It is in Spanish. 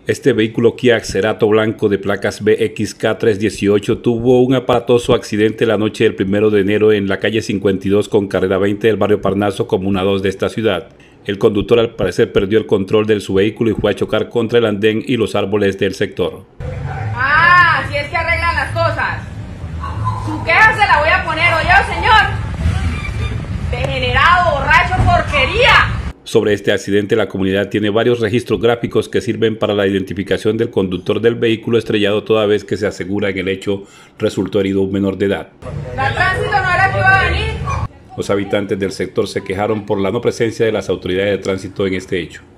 Este vehículo Kia Cerato blanco de placas BXK318 tuvo un aparatoso accidente la noche del 1 de enero en la calle 52 con carrera 20 del barrio Parnaso, comuna 2 de esta ciudad. El conductor al parecer perdió el control de su vehículo y fue a chocar contra el andén y los árboles del sector. Ah, así es que arreglan las cosas. Su queja se la voy a poner, oye, señor. Degenerado, borracho, porquería. Sobre este accidente, la comunidad tiene varios registros gráficos que sirven para la identificación del conductor del vehículo estrellado, toda vez que se asegura en el hecho resultó herido un menor de edad. ¿La tránsito no era que iba a venir? Los habitantes del sector se quejaron por la no presencia de las autoridades de tránsito en este hecho.